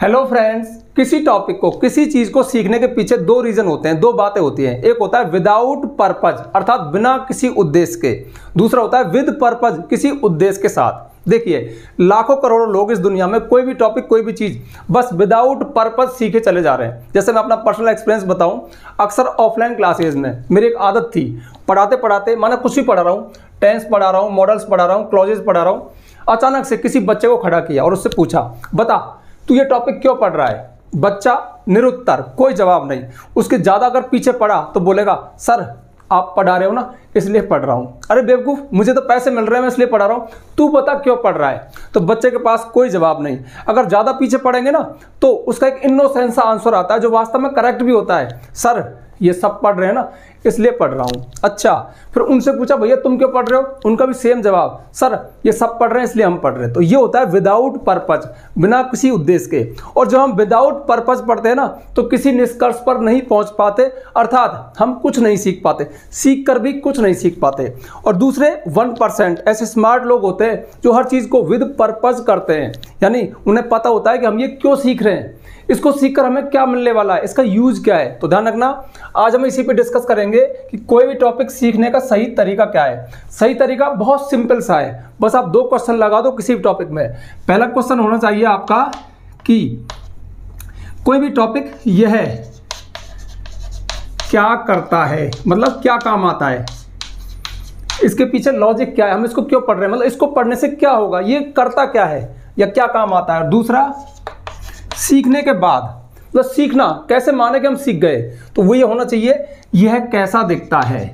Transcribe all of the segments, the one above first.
Hello friends, किसी topic को किसी चीज को सीखने के पीछे दो रीजन होते हैं, दो बातें होती हैं। एक होता है विदाउट पर्पज अर्थात बिना किसी उद्देश्य के, दूसरा होता है विद पर्पज किसी उद्देश्य के साथ। देखिए, लाखों करोड़ों लोग इस दुनिया में कोई भी टॉपिक कोई भी चीज बस विदाउट पर्पज सीखे चले जा रहे हैं। जैसे मैं अपना पर्सनल एक्सपीरियंस बताऊं, अक्सर ऑफलाइन क्लासेज में मेरी एक आदत थी, पढ़ाते पढ़ाते माना कुछ भी पढ़ा रहा हूं, टेंस पढ़ा रहा हूं, मॉडल्स पढ़ा रहा हूं, क्लॉजेस पढ़ा रहा हूं, अचानक से किसी बच्चे को खड़ा किया और उससे पूछा, बता तू ये टॉपिक क्यों पढ़ रहा है। बच्चा निरुत्तर, कोई जवाब नहीं। उसके ज्यादा अगर पीछे पढ़ा तो बोलेगा, सर आप पढ़ा रहे हो ना इसलिए पढ़ रहा हूं। अरे बेवकूफ, मुझे तो पैसे मिल रहे हैं, मैं इसलिए पढ़ा रहा हूं, तू बता क्यों पढ़ रहा है। तो बच्चे के पास कोई जवाब नहीं। अगर ज्यादा पीछे पढ़ेंगे ना तो उसका एक इनोसेंस सा आंसर आता है जो वास्तव में करेक्ट भी होता है, सर ये सब पढ़ रहे हैं ना इसलिए पढ़ रहा हूं। अच्छा, फिर उनसे पूछा, भैया तुम क्यों पढ़ रहे हो। उनका भी सेम जवाब, सर ये सब पढ़ रहे हैं इसलिए हम पढ़ रहे हैं। तो ये होता है विदाउट पर्पज, बिना किसी उद्देश्य के। और जब हम विदाउट पर्पज पढ़ते हैं ना तो किसी निष्कर्ष पर नहीं पहुंच पाते, अर्थात हम कुछ नहीं सीख पाते, सीख कर भी कुछ नहीं सीख पाते। और दूसरे 1% ऐसे स्मार्ट लोग होते हैं जो हर चीज को विद पर्पज करते हैं, यानी उन्हें पता होता है कि हम ये क्यों सीख रहे हैं, इसको सीखकर हमें क्या मिलने वाला है, इसका यूज क्या है। तो ध्यान रखना, आज हम इसी पे डिस्कस करेंगे कि कोई भी टॉपिक सीखने का सही तरीका क्या है। सही तरीका बहुत सिंपल सा है, बस आप दो क्वेश्चन लगा दो किसी भी टॉपिक में। पहला क्वेश्चन होना चाहिए आपका कि कोई भी टॉपिक यह है क्या करता है, मतलब क्या काम आता है, इसके पीछे लॉजिक क्या है, हम इसको क्यों पढ़ रहे हैं, मतलब इसको पढ़ने से क्या होगा, ये करता क्या है या क्या काम आता है। दूसरा, सीखने के बाद मतलब सीखना कैसे माने कि हम सीख गए, तो वो ये होना चाहिए यह कैसा दिखता है।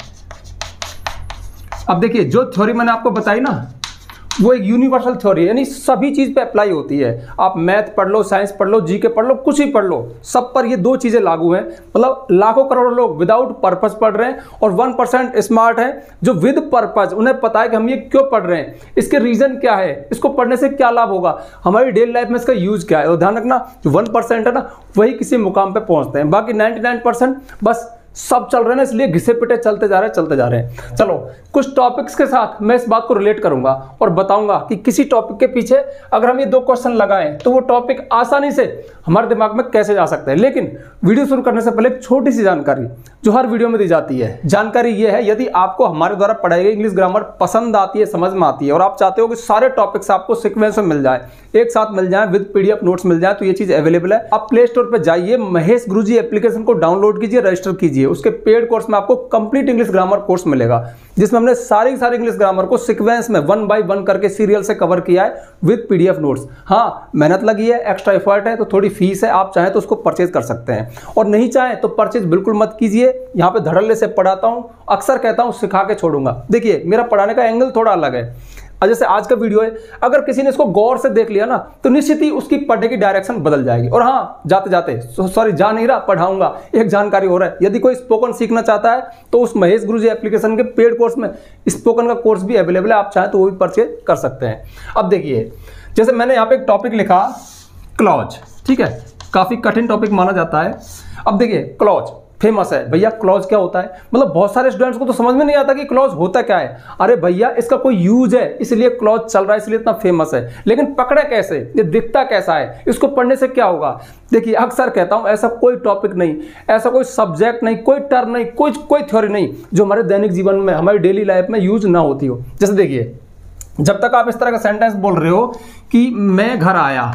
अब देखिए, जो थ्योरी मैंने आपको बताई ना वो एक यूनिवर्सल थ्योरी है, यानी सभी चीज पे अप्लाई होती है। आप मैथ पढ़ लो, साइंस पढ़ लो, जीके पढ़ लो, कुछ भी पढ़ लो, सब पर ये दो चीजें लागू हैं। मतलब लाखों करोड़ों लोग विदाउट पर्पस पढ़ रहे हैं और 1% स्मार्ट है जो विद पर्पस, उन्हें पता है कि हम ये क्यों पढ़ रहे हैं, इसके रीजन क्या है, इसको पढ़ने से क्या लाभ होगा, हमारी डेली लाइफ में इसका यूज क्या है। और ध्यान रखना, जो 1% है ना वही किसी मुकाम पे पहुंचते हैं, बाकी 99% बस सब चल रहे हैं ना इसलिए घिसे पिटे चलते जा रहे हैं। चलो, कुछ टॉपिक्स के साथ मैं इस बात को रिलेट करूंगा और बताऊंगा कि किसी टॉपिक के पीछे अगर हम ये दो क्वेश्चन लगाएं तो वो टॉपिक आसानी से हमारे दिमाग में कैसे जा सकता है। लेकिन वीडियो शुरू करने से पहले एक छोटी सी जानकारी जो हर वीडियो में दी जाती है। जानकारी ये है, यदि आपको हमारे द्वारा पढ़ाई गई इंग्लिश ग्रामर पसंद आती है, समझ में आती है और आप चाहते हो कि सारे टॉपिक्स आपको सीक्वेंस में मिल जाए, एक साथ मिल जाए, विद पीडीएफ नोट्स मिल जाए, तो ये चीज अवेलेबल है। आप प्ले स्टोर पर जाइए, महेश गुरुजी एप्लीकेशन को डाउनलोड कीजिए, रजिस्टर कीजिए। उसके पेड कोर्स में आपको कंप्लीट इंग्लिश ग्रामर कोर्स मिलेगा जिसमें हमने सारी इंग्लिश ग्रामर को सीक्वेंस में 1 by 1 करके सीरियल से कवर किया है विद पीडीएफ नोट्स। हाँ, मेहनत लगी है, एक्स्ट्रा एफर्ट है, तो थोड़ी फीस है, आप चाहें तो उसको परचेज कर सकते हैं और नहीं चाहें तो परचेज बिल्कुल मत कीजिए। यहाँ पे धड़ल्ले से पढ़ाता हूँ, अक्सर कहता हूँ सिखा के छोड़ूंगा। देखिए, मेरा पढ़ाने का एंगल थोड़ा अलग है। जैसे आज का वीडियो है, अगर किसी ने इसको गौर से देख लिया ना तो निश्चित ही उसकी पढ़ने की डायरेक्शन बदल जाएगी। और हाँ, जाते जाते सॉरी जा नहीं रहा, पढ़ाऊंगा, एक जानकारी हो रहा है, यदि कोई स्पोकन सीखना चाहता है तो उस महेश गुरुजी एप्लीकेशन के पेड कोर्स में स्पोकन का कोर्स भी अवेलेबल है, आप चाहें तो वो भी परचेज कर सकते हैं। अब देखिए, जैसे मैंने यहाँ पे एक टॉपिक लिखा क्लॉज, ठीक है, काफी कठिन टॉपिक माना जाता है। अब देखिए, क्लॉज फेमस है, भैया क्लॉज क्या होता है, मतलब बहुत सारे स्टूडेंट्स को तो समझ में नहीं आता कि क्लॉज होता क्या है। अरे भैया, इसका कोई यूज है इसलिए क्लॉज चल रहा है, इसलिए इतना फेमस है, लेकिन पकड़े कैसे, ये दिखता कैसा है, इसको पढ़ने से क्या होगा। देखिए, अक्सर कहता हूं ऐसा कोई टॉपिक नहीं, ऐसा कोई सब्जेक्ट नहीं, कोई टर्म नहीं, कोई थ्योरी नहीं जो हमारे दैनिक जीवन में, हमारी डेली लाइफ में यूज ना होती हो। जैसे देखिए, जब तक आप इस तरह का सेंटेंस बोल रहे हो कि मैं घर आया,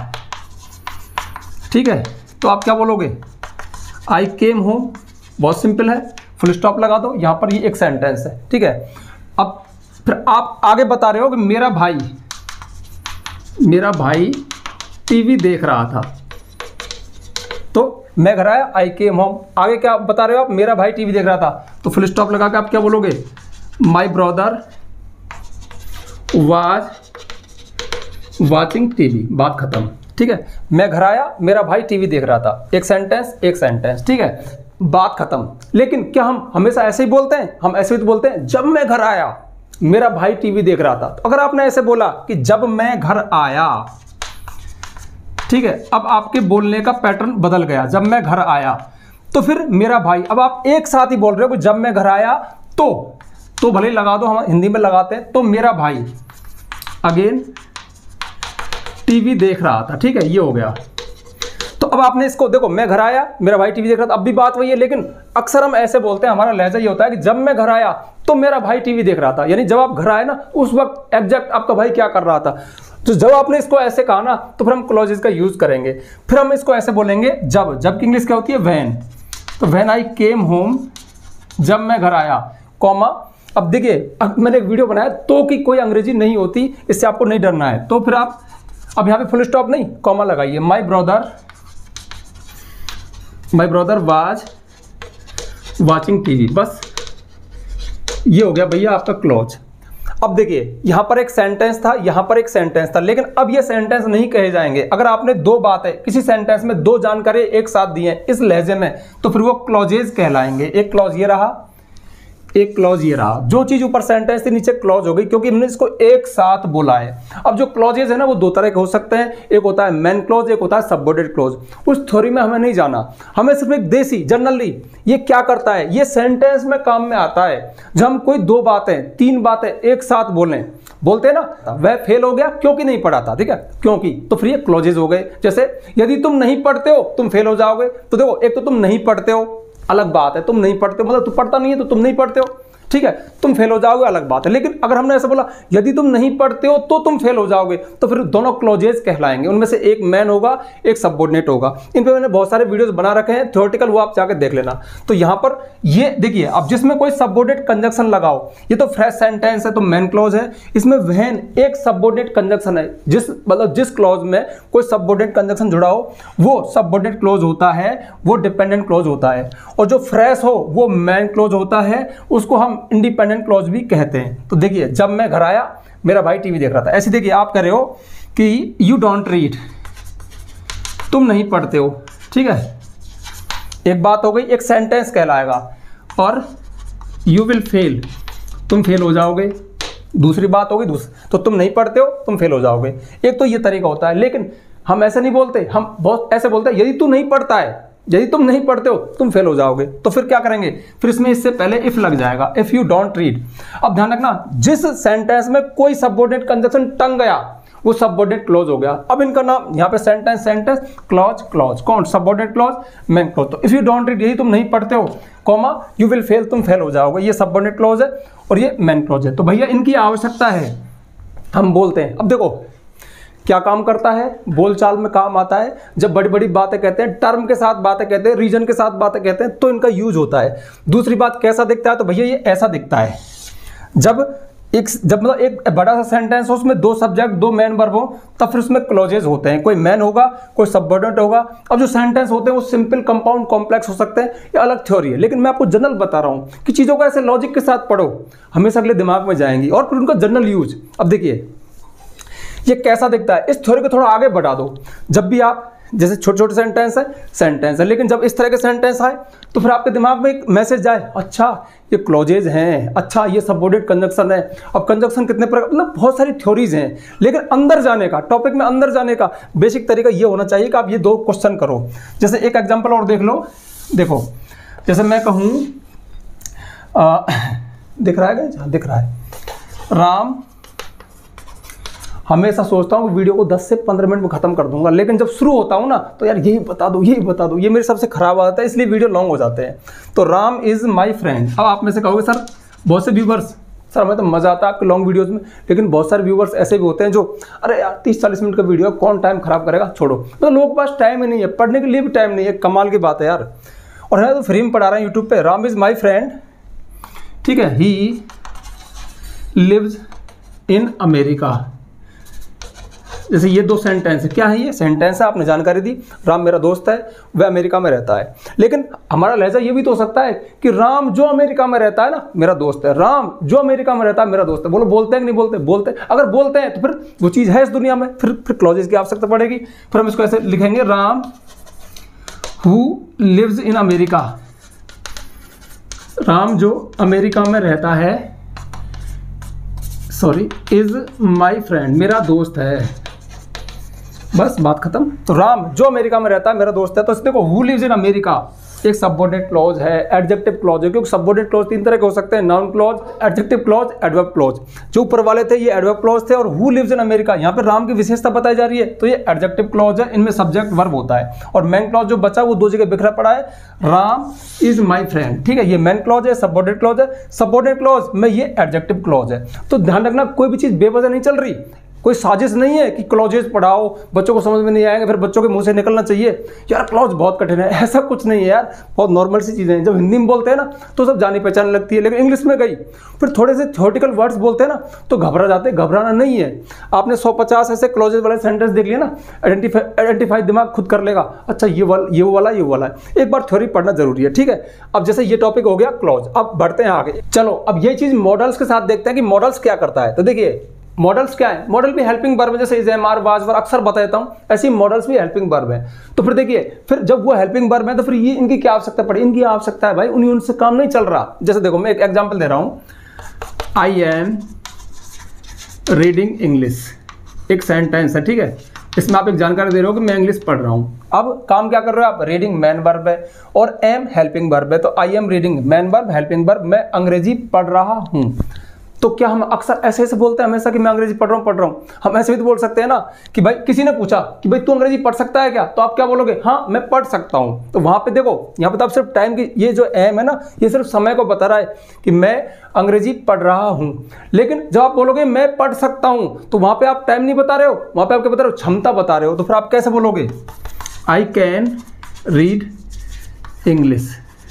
ठीक है, तो आप क्या बोलोगे, आई केम होम, बहुत सिंपल है, फुल स्टॉप लगा दो, यहां पर ये एक सेंटेंस है, ठीक है। अब फिर आप आगे बता रहे हो कि मेरा भाई टीवी देख रहा था, तो मैं घर आया, आई केम होम। आगे क्या बता रहे हो आप, मेरा भाई टीवी देख रहा था, तो फुल स्टॉप लगा के आप क्या बोलोगे, my brother was watching TV, बात खत्म, ठीक है। मैं घर आया, मेरा भाई टीवी देख रहा था, एक सेंटेंस, ठीक है, बात खत्म। लेकिन क्या हम हमेशा ऐसे ही बोलते हैं, हम ऐसे ही तो बोलते हैं, जब मैं घर आया मेरा भाई टीवी देख रहा था। तो अगर आपने ऐसे बोला कि जब मैं घर आया, ठीक है, अब आपके बोलने का पैटर्न बदल गया, जब मैं घर आया, तो फिर मेरा भाई, अब आप एक साथ ही बोल रहे हो कि जब मैं घर आया तो भले लगा दो, हम हिंदी में लगाते हैं, तो मेरा भाई अगेन टीवी देख रहा था, ठीक है, ये हो गया। अब आपने इसको देखो, मैं घर आया, मेरा भाई टीवी देख रहा था, अब भी बात वही है, लेकिन अक्सर हम ऐसे बोलते हैं, हमारा लहजा ये होता है कि जब मैं घर आया तो मेरा भाई टीवी देख रहा था। यानी जब आप घर आए ना, उस वक्त एग्जैक्ट आपका भाई क्या कर रहा था। तो जब आपने इसको ऐसे कहा ना, तो फिर हम क्लॉजेस का यूज करेंगे। फिर हम इसको ऐसे बोलेंगे जब की इंग्लिश क्या होती है, व्हेन। तो व्हेन आई केम होम, जब मैं घर आया, कॉमा। अब देखिए, अब मैंने एक वीडियो बनाया, तो की कोई अंग्रेजी नहीं होती, इससे आपको नहीं डरना है। तो फिर आप अब यहाँ पे फुल स्टॉप नहीं, कॉमा लगाइए। My brother was watching TV, बस ये हो गया भैया आपका क्लॉज। अब देखिए, यहां पर एक सेंटेंस था, यहां पर एक सेंटेंस था, लेकिन अब ये सेंटेंस नहीं कहे जाएंगे। अगर आपने दो बातें किसी सेंटेंस में दो जानकारी एक साथ दी हैं इस लहजे में, तो फिर वो क्लॉजेज कहलाएंगे। एक क्लॉज ये रहा, एक क्लॉज ये रहा। जो चीज ऊपर सेंटेंस थी नीचे क्लॉज हो गई, क्योंकि हमने इसको एक साथ बोला है। अब जो क्लॉजेज है ना, वो दो तरह के हो सकते हैं। एक होता है मेन क्लॉज, एक होता है सबऑर्डिनेट क्लॉज। उस थ्योरी में हमें नहीं जाना, हमें सिर्फ एक देसी जनरली ये क्या करता है, ये सेंटेंस में काम में आता है। जब हम कोई दो बातें तीन बातें एक साथ बोलते हैं ना, वह फेल हो गया क्योंकि नहीं पढ़ा था, ठीक है, क्योंकि, तो फिर ये क्लॉजेज हो गए। जैसे यदि तुम नहीं पढ़ते हो तुम फेल हो जाओगे। तो देखो, एक तो तुम नहीं पढ़ते हो, अलग बात है, तुम नहीं पढ़ते हो मतलब तू पढ़ता नहीं है तो तुम नहीं पढ़ते हो, ठीक है, तुम फेल हो जाओगे, अलग बात है। लेकिन अगर हमने ऐसा बोला यदि तुम नहीं पढ़ते हो तो तुम फेल हो जाओगे, तो फिर दोनों क्लॉजेज कहलाएंगे। उनमें से एक मैन होगा, एक सबऑर्डिनेट होगा। इन पे मैंने बहुत सारे वीडियोस बना रखे हैं थ्योरेटिकल, वो आप जाके देख लेना। तो यहां पर ये देखिए, अब जिसमें कोई सबऑर्डिनेट कंजक्शन लगाओ, ये तो फ्रेश सेंटेंस है तो मैन क्लॉज है। इसमें व्हेन एक सबऑर्डिनेट कंजक्शन है, जिस क्लॉज में कोई सबऑर्डिनेट कंजक्शन जुड़ा हो वो सबऑर्डिनेट क्लॉज होता है, वो डिपेंडेंट क्लॉज होता है। और जो फ्रेश हो वो मैन क्लॉज होता है, उसको हम इंडिपेंडेंट क्लॉज भी कहते हैं। तो देखिए, जब मैं घर आया मेरा भाई टीवी देख रहा था। ऐसे देखिए, आप कह रहे हो कि यू डोंट रीड, तुम नहीं पढ़ते हो, ठीक है, एक बात हो गई, एक सेंटेंस कहलाएगा। और यू विल फेल, तुम फेल हो जाओगे, दूसरी बात हो गई, तो तुम नहीं पढ़ते हो तुम फेल हो जाओगे। एक तो ये तरीका होता है, लेकिन हम ऐसे नहीं बोलते, हम बहुत ऐसे बोलते हैं यदि तू नहीं पढ़ता है, यदि तुम नहीं पढ़ते हो तुम फेल हो जाओगे। तो फिर क्या करेंगे, फिर इसमें इससे पहले इफ लग जाएगा, इफ यू डोंट रीड। अब ध्यान रखना, जिस सेंटेंस में कोई सबऑर्डिनेट कंजक्शन टंग गया वो सबऑर्डिनेट क्लॉज हो गया। अब इनका नाम यहाँ पे सेंटेंस क्लॉज, कौन, सबऑर्डिनेट क्लॉज, मेन क्लॉज। तो इफ यू डोंट रीड, यदि तुम नहीं पढ़ते हो, कॉमा, यू विल फेल, तुम फेल हो जाओगे, ये सबऑर्डिनेट क्लॉज है और ये मेन क्लॉज है। तो भैया इनकी आवश्यकता है, हम बोलते हैं। अब देखो क्या काम करता है, बोलचाल में काम आता है। जब बड़ी बड़ी बातें कहते हैं, टर्म के साथ बातें कहते हैं, रीजन के साथ बातें कहते हैं, तो इनका यूज होता है। दूसरी बात, कैसा दिखता है, तो भैया ये ऐसा दिखता है। जब मतलब एक बड़ा सा सेंटेंस हो, उसमें दो सब्जेक्ट दो मेन वर्ब हो, तब फिर उसमें क्लॉजेज होते हैं, कोई मैन होगा कोई सबऑर्डिनेट होगा। अब जो सेंटेंस होते हैं वो सिंपल, कंपाउंड, कॉम्प्लेक्स हो सकते हैं, ये अलग थ्योरी है। लेकिन मैं आपको जनरल बता रहा हूँ कि चीज़ों को ऐसे लॉजिक के साथ पढ़ो, हमेशा अगले दिमाग में जाएंगी। और फिर उनका जनरल यूज, अब देखिए ये कैसा दिखता है, इस थ्योरी को थोड़ा आगे बढ़ा दो। जब भी आप, जैसे छोटे छोटे सेंटेंस है, लेकिन जब इस तरह के सेंटेंस आए तो फिर आपके दिमाग में एक मैसेज जाए, अच्छा ये क्लॉजेज हैं, अच्छा ये सबऑर्डिनेट कंजक्शन है। अब कंजक्शन कितने प्रकार, मतलब बहुत सारी थ्योरीज हैं, लेकिन अंदर जाने का, टॉपिक में अंदर जाने का बेसिक तरीका ये होना चाहिए कि आप ये दो क्वेश्चन करो। जैसे एक एग्जाम्पल और देख लो, देखो जैसे मैं कहूँ, दिख रहा है क्या, दिख रहा है, राम, हमेशा सोचता हूँ कि वीडियो को 10 से 15 मिनट में खत्म कर दूंगा, लेकिन जब शुरू होता हूँ ना तो यार यही बता दो, ये मेरी सबसे खराब आदत है, इसलिए वीडियो लॉन्ग हो जाते हैं। तो राम इज़ माय फ्रेंड। अब आप में से कहोगे सर, बहुत से व्यूवर्स, सर हमें तो मज़ा आता है आपके लॉन्ग वीडियोज़ में, लेकिन बहुत सारे व्यूवर्स ऐसे भी होते हैं जो, अरे यार 30-40 मिनट का वीडियो है, कौन टाइम खराब करेगा, छोड़ो। तो लोगों के पास टाइम ही नहीं है, पढ़ने के लिए भी टाइम नहीं है, कमाल की बात है यार। और है तो फ्री में पढ़ा रहे हैं यूट्यूब पर, राम इज़ माई फ्रेंड, ठीक है, ही लिव्स इन अमेरिका। जैसे ये दो सेंटेंस है, क्या है ये सेंटेंस है, आपने जानकारी दी, राम मेरा दोस्त है, वह अमेरिका में रहता है। लेकिन हमारा लहजा ये भी तो हो सकता है कि राम जो अमेरिका में रहता है ना मेरा दोस्त है, राम जो अमेरिका में रहता है मेरा दोस्त है। बोलो बोलते हैं कि नहीं बोलते, बोलते हैं। अगर बोलते हैं तो फिर वो चीज़ है इस दुनिया में, फिर क्लॉजेज की आवश्यकता पड़ेगी। फिर हम इसको ऐसे लिखेंगे, Ram who lives in America, Ram जो अमेरिका में रहता है, सॉरी, इज माई फ्रेंड, मेरा दोस्त है, बस बात खत्म। तो राम जो अमेरिका में रहता है मेरा दोस्त है। तो देखो, हु लिव्स इन अमेरिका, एक सबऑर्डिनेट क्लॉज है, एडजेक्टिव क्लॉज है, क्योंकि सबऑर्डिनेट क्लॉज 3 तरह के हो सकते हैं, noun clause, adjective clause, adverb clause. जो ऊपर वाले थे ये एडवर्ब क्लॉज थे। और हु लिव्स इन अमेरिका, यहाँ पे राम की विशेषता बताई जा रही है, तो ये एडजेक्टिव क्लॉज है, इनमें सब्जेक्ट वर्ब होता है। और मैन क्लॉज जो बचा वो 2 जगह बिखरा पड़ा है, राम इज माई फ्रेंड, ठीक है, ये मैन क्लॉज है, सबऑर्डिनेट क्लॉज है। सबऑर्डिनेट क्लॉज में ये एडजेक्टिव क्लॉज है। तो ध्यान रखना, कोई भी चीज बेवजह नहीं चल रही, कोई साजिश नहीं है कि क्लॉजेस पढ़ाओ, बच्चों को समझ में नहीं आएगा, फिर बच्चों के मुंह से निकलना चाहिए यार क्लॉज बहुत कठिन है, ऐसा कुछ नहीं है यार, बहुत नॉर्मल सी चीज़ें हैं। जब हिंदी में बोलते हैं ना तो सब जानी पहचान लगती है, लेकिन इंग्लिश में गई फिर थोड़े से थ्योरेटिकल वर्ड्स बोलते हैं ना तो घबरा जाते हैं। घबराना नहीं है, आपने 150 ऐसे क्लॉजेस वाले सेंटेंस देख लिए ना, आइडेंटिफाई दिमाग खुद कर लेगा, अच्छा ये वाला है। एक बार थ्योरी पढ़ना जरूरी है, ठीक है। अब जैसे ये टॉपिक हो गया क्लॉज, अब बढ़ते हैं आगे। चलो अब ये चीज़ मॉडल्स के साथ देखते हैं कि मॉडल्स क्या करता है। तो देखिए मॉडल्स क्या है, मॉडल भी हेल्पिंग वर्ब है, जैसे is, am, are, was, were अक्सर बताता हूं, ऐसे ही मॉडल्स भी हेल्पिंग वर्ब है। तो फिर देखिए, फिर जब वो हेल्पिंग वर्ब है तो फिर ये इनकी क्या आवश्यकता पड़ी, इनकी आवश्यकता है भाई उनसे काम नहीं चल रहा। जैसे देखो मैं एक एग्जांपल दे रहा हूं, आई एम रीडिंग इंग्लिश, एक सेंटेंस है, ठीक है, इसमें आप एक जानकारी दे रहे हो कि मैं इंग्लिश पढ़ रहा हूं। अब काम क्या कर रहे हो आप, रीडिंग मैन वर्ब है और एम हेल्पिंग वर्ब है, तो I am reading main verb helping verb, मैं अंग्रेजी पढ़ रहा हूं। तो क्या हम अक्सर ऐसे बोलते हैं हमेशा कि मैं अंग्रेजी पढ़ रहा हूँ? हम ऐसे भी तो बोल सकते हैं ना कि भाई किसी ने पूछा कि भाई तू अंग्रेजी पढ़ सकता है क्या, तो आप क्या बोलोगे, हाँ मैं पढ़ सकता हूँ। तो वहां पे देखो, यहाँ पे तो आप सिर्फ टाइम की, ये जो एम है ना, ये सिर्फ समय को बता रहा है कि मैं अंग्रेजी पढ़ रहा हूँ। लेकिन जब आप बोलोगे मैं पढ़ सकता हूँ, तो वहां पे आप टाइम नहीं बता रहे हो, वहां पे आप क्या बता रहे हो, क्षमता बता रहे हो। तो फिर आप कैसे बोलोगे, आई कैन रीड इंग्लिश,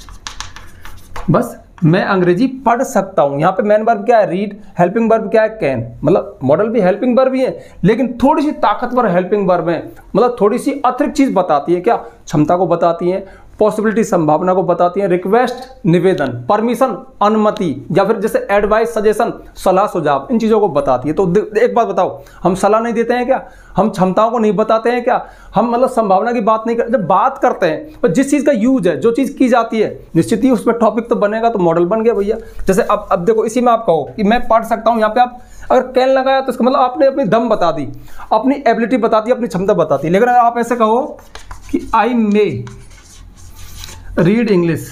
बस मैं अंग्रेजी पढ़ सकता हूं। यहाँ पे मैन वर्ब क्या है, रीड, हेल्पिंग वर्ब क्या है, कैन। मतलब मॉडल भी हेल्पिंग वर्ब ही है, लेकिन थोड़ी सी ताकतवर हेल्पिंग वर्ब है, मतलब थोड़ी सी अतिरिक्त चीज बताती है, क्या, क्षमता को बताती है, पॉसिबिलिटी संभावना को बताती है, रिक्वेस्ट निवेदन, परमिशन अनुमति, या फिर जैसे एडवाइस सजेशन सलाह सुझाव, इन चीज़ों को बताती है। तो एक बात बताओ, हम सलाह नहीं देते हैं क्या, हम क्षमताओं को नहीं बताते हैं क्या, हम मतलब संभावना की बात नहीं करते, जब बात करते हैं पर जिस चीज़ का यूज है, जो चीज़ की जाती है, निश्चित ही उस पर टॉपिक तो बनेगा, तो मॉडल बन गया भैया। जैसे अब देखो, इसी में आप कहो कि मैं पढ़ सकता हूँ, यहाँ पे आप अगर कैन लगाया तो इसका मतलब आपने अपनी दम बता दी, अपनी एबिलिटी बता दी, अपनी क्षमता बता दी। लेकिन अगर आप ऐसे कहो कि I may read English,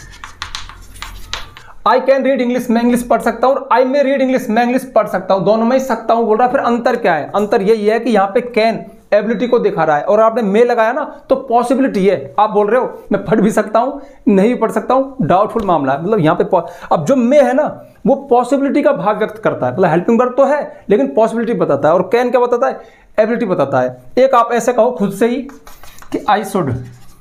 I can read English, मैं इंग्लिश पढ़ सकता हूँ, और आई मे रीड इंग्लिश, मैं इंग्लिश पढ़ सकता हूँ, दोनों में ही सकता हूँ बोल रहा है। फिर अंतर क्या है, अंतर यही है कि यहाँ पे कैन एबिलिटी को दिखा रहा है, और आपने मे लगाया ना तो पॉसिबिलिटी है, आप बोल रहे हो मैं पढ़ भी सकता हूँ, नहीं पढ़ सकता हूँ, डाउटफुल मामला है। मतलब यहाँ पे अब जो मे है ना वो पॉसिबिलिटी का भाव व्यक्त करता है, मतलब हेल्पिंग वर्ब तो है लेकिन पॉसिबिलिटी बताता है, और कैन क्या बताता है, एबिलिटी बताता है। एक आप ऐसे कहो खुद से ही कि आई शुड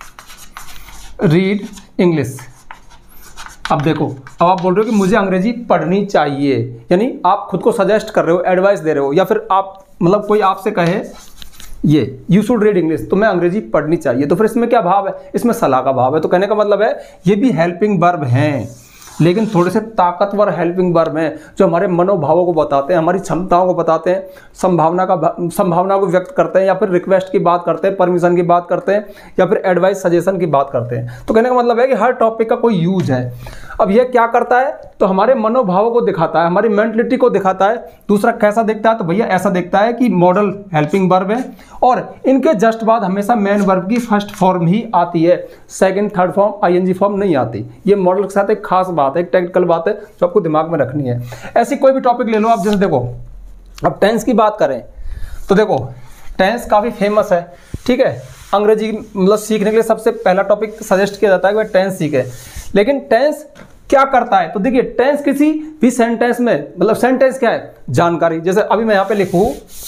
रीड इंग्लिश। अब देखो, अब आप बोल रहे हो कि मुझे अंग्रेजी पढ़नी चाहिए, यानी आप खुद को सजेस्ट कर रहे हो, एडवाइस दे रहे हो, या फिर आप मतलब कोई आपसे कहे ये यू शुड रीड इंग्लिश, तो मैं अंग्रेजी पढ़नी चाहिए, तो फिर इसमें क्या भाव है, इसमें सलाह का भाव है। तो कहने का मतलब है ये भी हेल्पिंग वर्ब हैं, लेकिन थोड़े से ताकतवर हेल्पिंग वर्ब हैं, जो हमारे मनोभावों को बताते हैं, हमारी क्षमताओं को बताते हैं, संभावना को व्यक्त करते हैं, या फिर रिक्वेस्ट की बात करते हैं, परमिशन की बात करते हैं, या फिर एडवाइस सजेशन की बात करते हैं। तो कहने का मतलब है कि हर टॉपिक का कोई यूज है। अब यह क्या करता है, तो हमारे मनोभावों को दिखाता है, हमारी मेंटलिटी को दिखाता है। दूसरा कैसा दिखता है, तो भैया ऐसा दिखता है कि मॉडल हेल्पिंग वर्ब है, और इनके जस्ट बाद हमेशा मेन वर्ब की फर्स्ट फॉर्म ही आती है, second third form ING form नहीं आती। ये मॉडल के साथ एक खास बात है, एक टेक्निकल बात है जो आपको दिमाग में रखनी है। ऐसी कोई भी टॉपिक ले लो आप, जैसे देखो अब टेंस की बात करें तो देखो टेंस काफ़ी फेमस है, ठीक है, अंग्रेजी मतलब सीखने के लिए सबसे पहला टॉपिक सजेस्ट किया जाता है कि टेंस सीखे। लेकिन टेंस क्या करता है, तो देखिए टेंस किसी भी सेंटेंस में, मतलब सेंटेंस क्या है, जानकारी। जैसे अभी मैं यहां पे लिखूं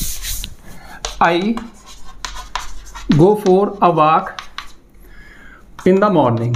I go for a walk in the morning,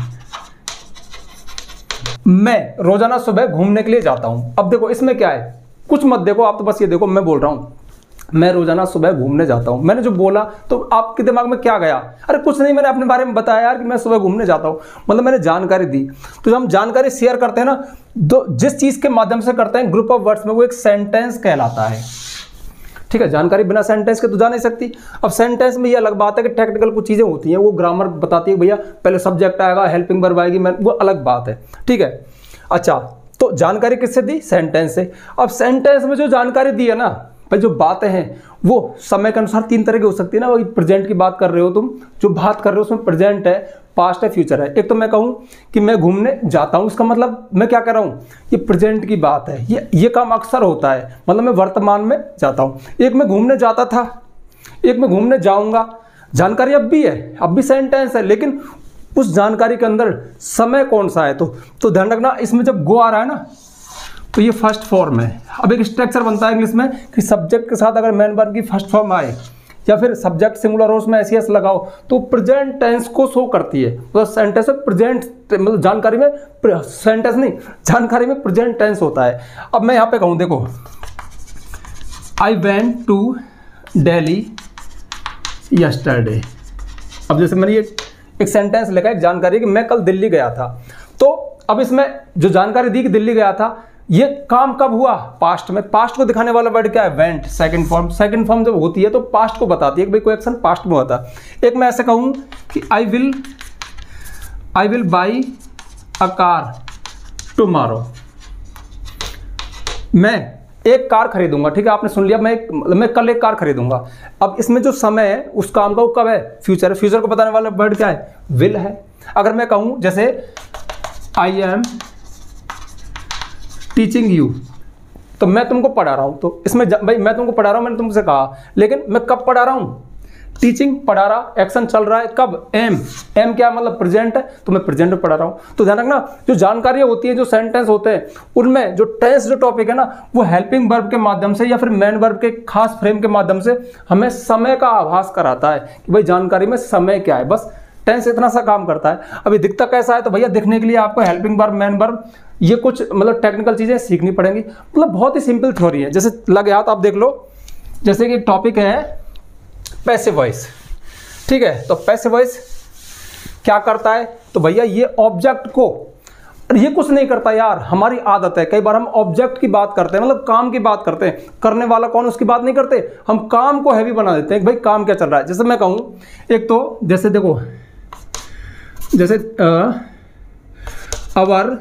मैं रोजाना सुबह घूमने के लिए जाता हूं। अब देखो इसमें क्या है, कुछ मत देखो आप, तो बस ये देखो मैं बोल रहा हूं मैं रोजाना सुबह घूमने जाता हूं। मैंने जो बोला तो आपके दिमाग में क्या गया, अरे कुछ नहीं, मैंने अपने बारे में बताया यार कि मैं सुबह घूमने जाता हूं, मतलब मैंने जानकारी दी। तो जब हम जानकारी शेयर करते हैं ना, तो जिस चीज के माध्यम से करते हैं ग्रुप ऑफ वर्ड्स में, वो एक सेंटेंस कहलाता है, ठीक है। जानकारी बिना सेंटेंस के तो जा नहीं सकती। अब सेंटेंस में ये अलग बात है कि टेक्निकल कुछ चीजें होती हैं, वो ग्रामर बताती है, भैया पहले सब्जेक्ट आएगा, हेल्पिंग वर्ब आएगी, वो अलग बात है, ठीक है। अच्छा, तो जानकारी किससे दी, सेंटेंस से। अब सेंटेंस में जो जानकारी दी है ना, भाई जो बातें हैं वो समय के अनुसार 3 तरह की हो सकती है ना। वही प्रेजेंट की बात कर रहे हो तुम, जो बात कर रहे हो उसमें प्रेजेंट है, पास्ट है, फ्यूचर है। एक तो मैं कहूँ कि मैं घूमने जाता हूँ, इसका मतलब मैं क्या कर रहा हूँ, ये प्रेजेंट की बात है, ये काम अक्सर होता है, मतलब मैं वर्तमान में जाता हूँ। एक मैं घूमने जाता था, एक मैं घूमने जाऊँगा, जानकारी अब भी है, अब भी सेंटेंस है, लेकिन उस जानकारी के अंदर समय कौन सा है। तो ध्यान रखना, इसमें जब गो आ रहा है ना तो ये फर्स्ट फॉर्म है। अब एक स्ट्रक्चर बनता है इंग्लिश में कि सब्जेक्ट के साथ अगर मेन वर्ब की फर्स्ट फॉर्म आए या फिर सब्जेक्ट सिंगुलर हो उसमें एस लगाओ तो प्रेजेंट टेंस को शो करती है। तो सेंटेंस में प्रेजेंट, मतलब जानकारी में, सेंटेंस नहीं, जानकारी में प्रेजेंट टेंस होता है। अब मैं यहाँ पे कहूँ, देखो I went to Delhi yesterday. अब जैसे मैंने ये एक सेंटेंस लिखा है, एक जानकारी कि मैं कल दिल्ली गया था। तो अब इसमें जो जानकारी दी कि दिल्ली गया था, ये काम कब हुआ, पास्ट में। पास्ट को दिखाने वाला वर्ड क्या है, went, second form. Second form जब होती है तो पास्ट को बताती है कि भाई कोई एक्शन पास्ट में हुआ था। एक मैं ऐसे कहूँ कि I will buy a car tomorrow. मैं एक कार खरीदूंगा, ठीक है, आपने सुन लिया, मैं कल एक कार खरीदूंगा। अब इसमें जो समय है उस काम का वो कब है, फ्यूचर है। फ्यूचर को बताने वाला वर्ड क्या है, विल है। अगर मैं कहूँ जैसे आई एम टीचिंग यू, तो मैं तुमको पढ़ा रहा हूँ। तो इसमें भाई मैं तुमको पढ़ा रहा हूँ, मैंने तुमसे कहा, लेकिन मैं कब पढ़ा रहा हूँ, टीचिंग पढ़ा रहा, एक्शन चल रहा है, कब, एम क्या मतलब प्रेजेंट है, तो मैं प्रेजेंट में पढ़ा रहा हूँ। तो ध्यान रखना, जो जानकारियाँ होती है, जो सेंटेंस होते हैं, उनमें जो टेंस जो टॉपिक है ना, वो हेल्पिंग वर्ब के माध्यम से या फिर मेन वर्ब के खास फ्रेम के माध्यम से हमें समय का आभास कराता है कि भाई जानकारी में समय क्या है। बस टेंस इतना सा काम करता है। अभी दिखता कैसा है, तो भैया दिखने के लिए आपको हेल्पिंग वर्ब, मेन वर्ब, ये कुछ मतलब टेक्निकल चीज़ें सीखनी पड़ेंगी। मतलब बहुत ही सिंपल थ्योरी है। जैसे लगे हाथ आप देख लो, जैसे कि टॉपिक है पैसिव वॉइस, ठीक है। तो पैसिव वॉइस क्या करता है, तो भैया ये ऑब्जेक्ट को, ये कुछ नहीं करता यार, हमारी आदत है, कई बार हम ऑब्जेक्ट की बात करते हैं, मतलब काम की बात करते हैं, करने वाला कौन उसकी बात नहीं करते, हम काम को हैवी बना देते हैं कि भाई काम क्या चल रहा है। जैसे मैं कहूँ, एक तो जैसे देखो, जैसे अवर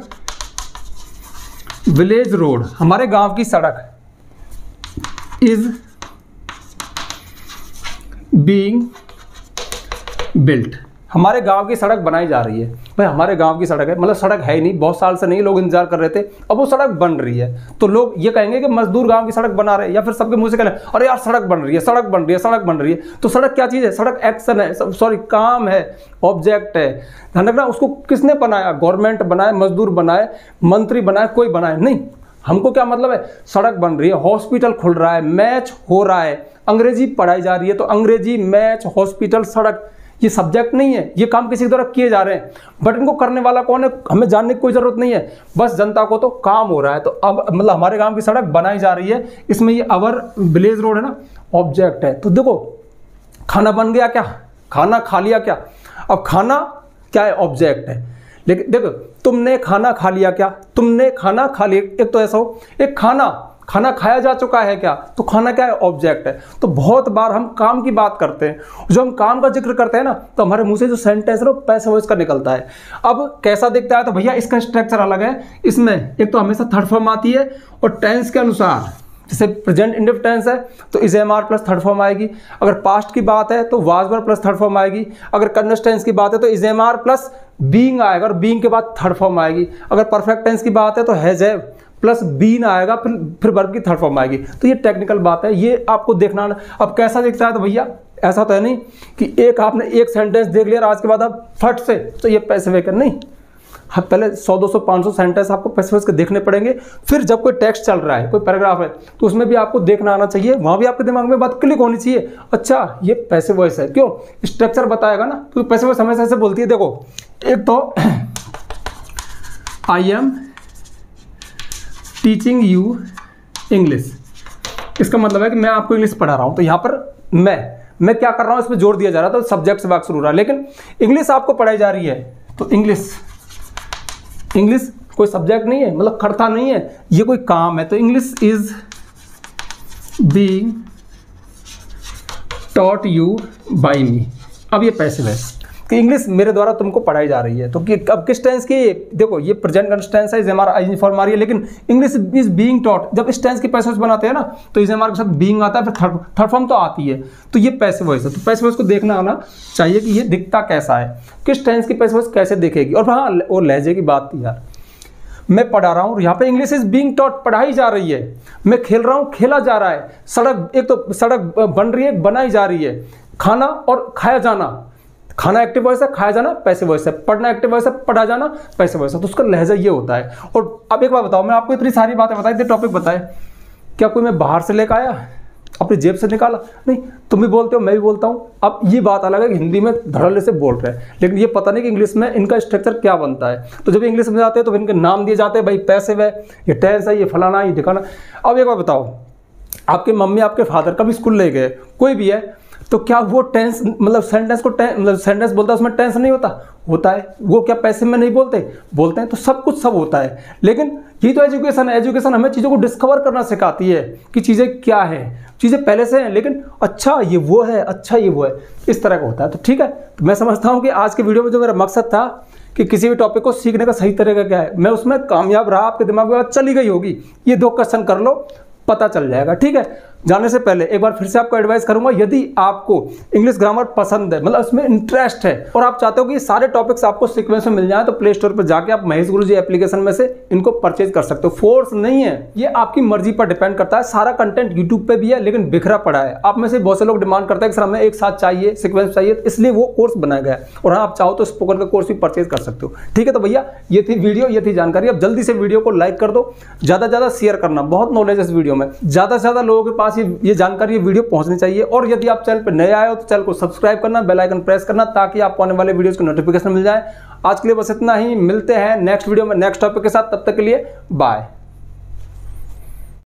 विलेज रोड, हमारे गांव की सड़क इज बीइंग बिल्ट, हमारे गांव की सड़क बनाई जा रही है। भाई हमारे गांव की सड़क है, मतलब सड़क है ही नहीं, बहुत साल से नहीं, लोग इंतजार कर रहे थे, अब वो सड़क बन रही है। तो लोग ये कहेंगे कि मजदूर गांव की सड़क बना रहे हैं, या फिर सबके मुंह से कहें अरे यार सड़क बन रही है, सड़क बन रही है, सड़क बन रही है। तो सड़क क्या चीज़ है, सड़क एक्शन है, सॉरी काम है, ऑब्जेक्ट है। ध्यान रखना, उसको किसने बनाया, गवर्नमेंट बनाए, मजदूर बनाए, मंत्री बनाए, कोई बनाए नहीं। हमको क्या मतलब है, सड़क बन रही है, हॉस्पिटल खुल रहा है, मैच हो रहा है, अंग्रेजी पढ़ाई जा रही है, तो अंग्रेजी, मैच, हॉस्पिटल, सड़क, ये सब्जेक्ट नहीं है, ये काम किसी के द्वारा किए जा रहे हैं, बट इनको करने वाला कौन है, हमें जानने की कोई जरूरत नहीं है, बस जनता को तो काम हो रहा है। तो अब मतलब हमारे गांव की सड़क बनाई जा रही है, इसमें ये अवर विलेज रोड है ना, ऑब्जेक्ट है। तो देखो खाना बन गया क्या, खाना खा लिया क्या, अब खाना क्या है, ऑब्जेक्ट है। लेकिन देखो तुमने खाना खा लिया क्या, तुमने खाना खा लिया, एक तो ऐसा हो, एक खाना खाया जा चुका है क्या, तो खाना क्या है, ऑब्जेक्ट है। तो बहुत बार हम काम की बात करते हैं, जो हम काम का जिक्र करते हैं ना, तो हमारे मुंह से जो सेंटेंस है वो पैसिव वॉइस का निकलता है। अब कैसा दिखता है, तो भैया इसका स्ट्रक्चर अलग है। इसमें एक तो हमेशा थर्ड फॉर्म आती है, और टेंस के अनुसार, जैसे प्रेजेंट इंडेफिनिट टेंस है तो is am are plus third form आएगी, अगर पास्ट की बात है तो was were plus third form आएगी, अगर कंटिन्यूअस टेंस की बात है तो is am are plus being आएगा, और बीइंग के बाद थर्ड फॉर्म आएगी, अगर परफेक्ट टेंस की बात है तो हैज हैव प्लस बीन आएगा, फिर वर्ब की थर्ड फॉर्म आएगी। तो ये टेक्निकल बात है, ये आपको देखना। अब कैसा दिखता है, तो भैया ऐसा तो है नहीं कि एक आपने एक सेंटेंस देख लिया आज के बाद आप फट से तो ये पैसिव वॉइस नहीं, हाँ पहले 100, 200, 500 सेंटेंस आपको पैसिव वॉइस के देखने पड़ेंगे। फिर जब कोई टेक्स्ट चल रहा है, कोई पैराग्राफ है, तो उसमें भी आपको देखना आना चाहिए, वहाँ भी आपके दिमाग में बात क्लिक होनी चाहिए, अच्छा ये पैसिव वॉइस है, क्यों, स्ट्रक्चर बताएगा ना। तो पैसिव वॉइस हमेशा ऐसे बोलती है, देखो एक तो I am teaching you English, इसका मतलब है कि मैं आपको इंग्लिश पढ़ा रहा हूँ। तो यहाँ पर मैं क्या कर रहा हूँ, इस पर जोर दिया जा रहा है, तो सब्जेक्ट से वाक्य शुरू हो रहा है, लेकिन इंग्लिश आपको पढ़ाई जा रही है, तो इंग्लिश कोई सब्जेक्ट नहीं है, मतलब करता नहीं है, ये कोई काम है। तो English is being taught you by me, अब ये पैसिव है। कि इंग्लिश मेरे द्वारा तुमको पढ़ाई जा रही है। तो कि अब किस टेंस की, देखो ये प्रेजेंट कंटिन्यूअस टेंस है, is am are I N form आ रही है, लेकिन इंग्लिश इज बीइंग टॉट। जब इस टेंस की पैसिव वॉइस बनाते हैं ना तो इज एम आर के साथ बीइंग आता है, फिर थर्ड फॉर्म तो आती है, तो ये पैसिव वॉइस है। तो पैसिव वॉइस को देखना आना चाहिए कि ये दिखता कैसा है, किस टेंस की पैसिव वॉइस कैसे दिखेगी। और हाँ, वो लहजे की बात थी यार, मैं पढ़ा रहा हूँ, यहाँ पे इंग्लिश इज बीइंग टॉट, पढ़ाई जा रही है। मैं खेल रहा हूँ, खेला जा रहा है। सड़क, एक तो सड़क बन रही है, बनाई जा रही है। खाना और खाया जाना, खाना एक्टिव वॉइस है, खाया जाना पैसिव वॉइस है। पढ़ना एक्टिव वॉइस है, पढ़ा जाना पैसिव वॉइस है। तो उसका लहजा ये होता है। और अब एक बात बताओ, मैं आपको इतनी सारी बातें बताई, इतने टॉपिक बताए, क्या कोई मैं बाहर से लेकर आया, अपनी जेब से निकाला? नहीं। तुम भी बोलते हो, मैं भी बोलता हूँ। अब ये बात अलग है कि हिंदी में धड़ल्ले से बोल रहे हैं, लेकिन ये पता नहीं कि इंग्लिश में इनका स्ट्रक्चर क्या बनता है। तो जब इंग्लिश में जाते हैं तो इनके नाम दिए जाते हैं, भाई पैसिव है, ये टेंस है, ये फलाना, ये ठिकाना। अब एक बात बताओ, आपके मम्मी आपके फादर कभी स्कूल ले गए, कोई भी है, तो क्या वो टेंस, मतलब सेंटेंस को मतलब सेंटेंस बोलता है, उसमें टेंस नहीं होता? होता है। वो क्या पैसिव में नहीं बोलते? बोलते हैं। तो सब कुछ सब होता है। लेकिन ये तो एजुकेशन है। एजुकेशन हमें चीज़ों को डिस्कवर करना सिखाती है कि चीज़ें क्या है। चीज़ें पहले से हैं, लेकिन अच्छा ये वो है, अच्छा ये वो है, इस तरह का होता है। तो ठीक है, तो मैं समझता हूँ कि आज के वीडियो में जो मेरा मकसद था कि किसी भी टॉपिक को सीखने का सही तरीका क्या है, मैं उसमें कामयाब रहा। आपके दिमाग में बात चली गई होगी, ये 2 क्वेश्चन कर लो, पता चल जाएगा। ठीक है, जाने से पहले एक बार फिर से आपको एडवाइस करूंगा, यदि आपको इंग्लिश ग्रामर पसंद है, मतलब इसमें इंटरेस्ट है और आप चाहते हो कि ये सारे टॉपिक्स आपको सीक्वेंस में मिल जाए, तो प्ले स्टोर पर जाके आप महेश गुरुजी एप्लीकेशन में से इनको परचेज कर सकते हो। फोर्स नहीं है, ये आपकी मर्जी पर डिपेंड करता है। सारा कंटेंट यूट्यूब पे भी है, लेकिन बिखरा पड़ा है। आप में से बहुत से लोग डिमांड करते हैं कि सर हमें एक साथ चाहिए, सीक्वेंस चाहिए, इसलिए वो कोर्स बनाया गया है। और हाँ, आप चाहो तो स्पोकन का कोर्स भी परचेज कर सकते हो। ठीक है, तो भैया ये थी वीडियो, ये थी जानकारी। अब जल्दी से वीडियो को लाइक कर दो, ज़्यादा से ज़्यादा शेयर करना, बहुत नॉलेज है इस वीडियो में, ज़्यादा से ज़्यादा लोगों के पास ये जानकारी, ये वीडियो पहुंचनी चाहिए। और यदि आप चैनल पर नए आए हो तो चैनल को सब्सक्राइब करना, बेल आइकन प्रेस करना, ताकि आपको आने वाले वीडियोस की नोटिफिकेशन मिल जाए। आज के लिए बस इतना ही, मिलते हैं नेक्स्ट वीडियो में नेक्स्ट टॉपिक के साथ। तब तक के लिए बाय।